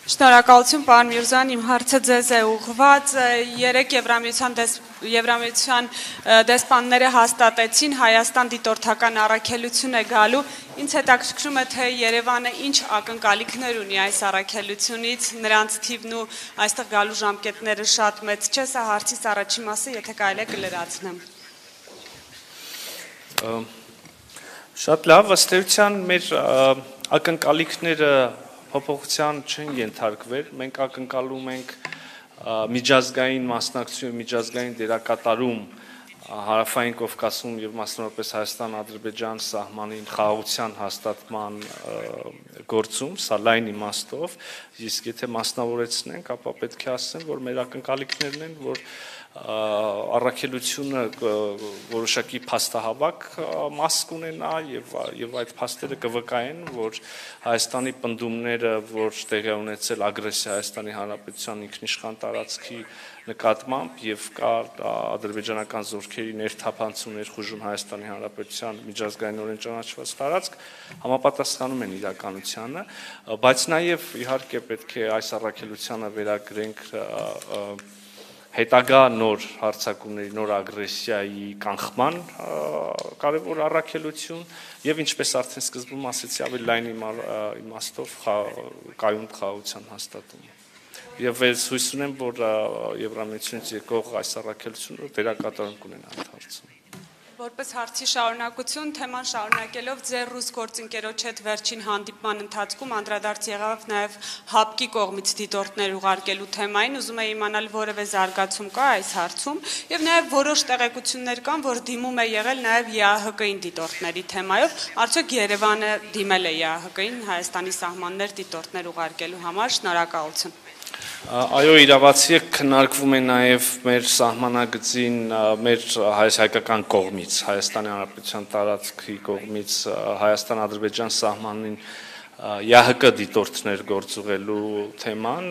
Շնորհակալություն, պարոն Միրզյան, իմ հարցը ձեզ է ուղղված։ Երեք Եվրամիության դեսպանները հաստատեցին Հայաստան դիտորդական առաքելություն է գալու։ Ինձ հետաքրքրում է, թե Երևանը ինչ ակնկալիքներ ունի այս առաքելությունից, նրանց թիվն ու այստեղ գալու ժամկետները շատ մեծ չէ, սա հարցից առաջին մասը, եթե կարելի է կլրացնեմ։ Շատ լավ, ըստ էության մեր ակնկալիքները փոփոխության չեն ենթարկվել, մենք ակնկալում ենք միջազգային մասնակցություն, միջազգային դերակատարում Հարավային Կովկասում եւ մասնավորապես Հայաստան-Ադրբեջան սահմանին խաղաղության հաստատման գործում, սա լայն իմաստով, իսկ եթե մասնավորեցնենք, ապա պետք է ասեմ, որ մեր ակնկալիքներն են, որ առաքելությունը որոշակի փաստահավաք մաս կունենա եւ այդ փաստերը կվկայեն, որ Հայաստանի պնդումները, որ տեղի ունեցել ագրեսիա Հայաստանի Հանրապետության ինքնիշխան տարածքի նկատմամբ եւ կա ադրբեջանական զորքերի ներթափանցում ներխուժում Հայաստանի Հանրապետության միջազգայինորեն ճանաչված տարածք համապատասխանում են իրականությանը, բայց նաեւ իհարկե պետք է այս առաքելությանը վերագրենք հետագա նոր հարձակումների, նոր ագրեսիայի կանխման կարևոր առաքելություն եւ ինչպես արդեն սկզբում ասեցի, ավելի լայն իմաստով կայուն խաղաղության հաստատում։ Եվ հույս ունեմ, որ Եվրամիությունից եկող այս առաքելությունը դերակատարում կունենա այդ հարցում։ Որպես հարցի շարունակություն, թեման շարունակելով ձեր ռուս գործընկերոջ հետ վերջին հանդիպման ընթացքում անդրադարձ եղավ նաև ՀԱՊԿ-ի կողմից դիտորդներ ուղարկելու թեմային, ուզում եմ իմանալ որևէ զարգացում կա այս հարցում եւ նաև որոշ տեղեկություններ կան, որ դիմում է եղել նաև ԵԱՀԿ-ին դիտորդների թեմայով, արդյոք Երևանը դիմել է ԵԱՀԿ-ին Հայաստանի սահմաններ դիտորդներ ուղարկելու համար, շնորհակալություն։ Այո, իրավացի է, քննարկվում է նաև մեր սահմանագծին մեր հայկական կողմից, Հայաստանի Հանրապետության տարածքի կողմից Հայաստան-Ադրբեջան սահմանին ԵԱՀԿ դիտորդներ գործուղելու թեման,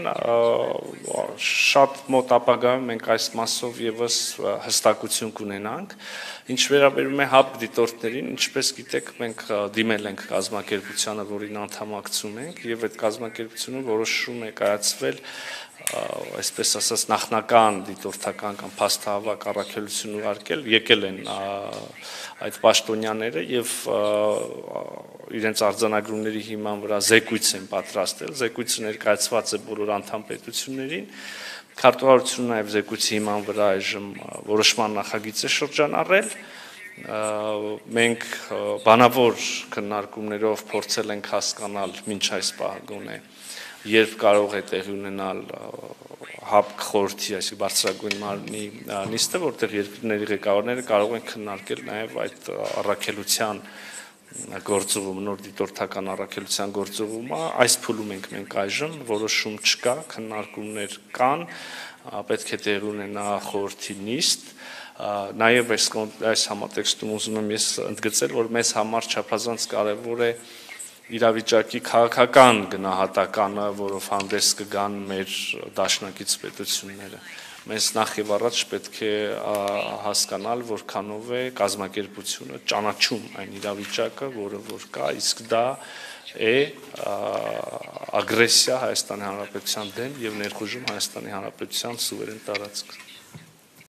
շատ մոտ ապագայում մենք այս մասով եւս հստակություն կունենանք, ինչ վերաբերում է ՀԱՊԿ դիտորդներին, ինչպես գիտեք, մենք դիմել ենք կազմակերպությանը, որին անդամակցում ենք, եւ այդ կազմակերպությունը որոշում է կայացվել այսպես ասած նախնական դիտորդական կամ փաստահավաք առաքելություն ուղարկել, եկել են այդ պաշտոնյաները եւ իրենց արձանագրումների հիման վրա զեկույց են պատրաստել, զեկույցը ներկայացված է բոլոր անդամ պետություններին, քարտուղարությունը նաեւ զեկույցի հիման վրա այժմ որոշման նախագիծ է շրջանառել, մենք բանավոր քննարկումներով փորձել ենք հասկանալ մինչ այս պահը գոնե երբ կարող է տեղի ունենալ ՀԱՊԿ խորհրդի, այսինքն բարձրագույն մարմնի նիստը, որտեղ երկրների ղեկավարները կարող են քննարկել նաև այդ առաքելության գործողումը, նոր դիտորդական առաքելության գործողումը, այս փուլում ենք մենք այժմ, որոշում չկա, քննարկումներ կան, պետք է տեղի ունենա խորհրդի նիստ, նաև այս համատեքստում ուզում եմ ես ընդգծել, որ մեզ համար չափազանց կարևոր է իրավիճակի քաղաքական գնահատականը, որով հանդես կգան մեր դաշնակից պետությունները։ Մեզ նախ եւ առաջ պետք է հասկանալ, որքանով է կազմակերպությունը ճանաչում այն իրավիճակը, որը որ կա, իսկ դա է ագրեսիա Հայաստանի Հանրապետության դեմ եւ ներխուժում Հայաստանի Հանրապետության սուվերեն տարածք։